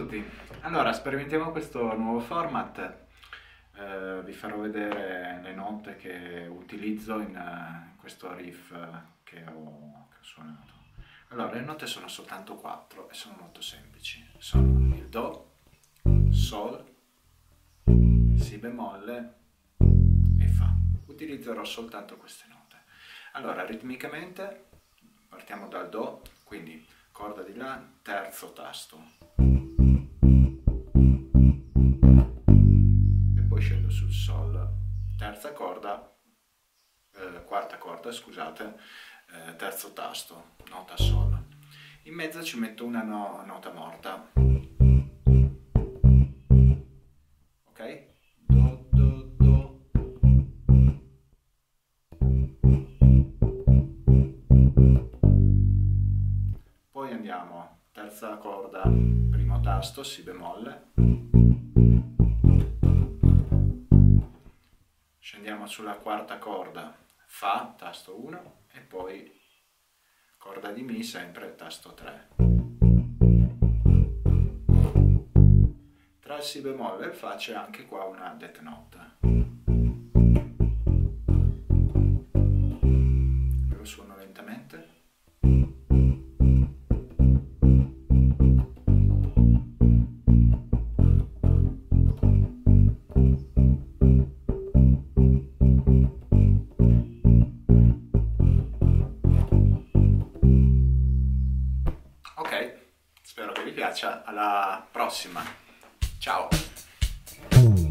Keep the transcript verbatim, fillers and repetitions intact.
tutti. Allora, sperimentiamo questo nuovo format. Eh, vi farò vedere le note che utilizzo in eh, questo riff eh, che ho, che ho suonato. Allora, le note sono soltanto quattro e sono molto semplici. Sono il Do, Sol, Si bemolle e Fa. Utilizzerò soltanto queste note. Allora, ritmicamente partiamo dal Do, quindi corda di La, terzo tasto. E poi scendo sul Sol, terza corda, eh, quarta corda, scusate, eh, terzo tasto, nota Sol. In mezzo ci metto una no, nota morta. Ok? Do, do, do. Poi andiamo, terza corda, primo tasto, Si bemolle. Scendiamo sulla quarta corda, Fa, tasto uno, e poi corda di Mi, sempre tasto tre. Tra il Si bemolle e il Fa c'è anche qua una death note. Lo suono lentamente. Ok, spero che vi piaccia, alla prossima, ciao!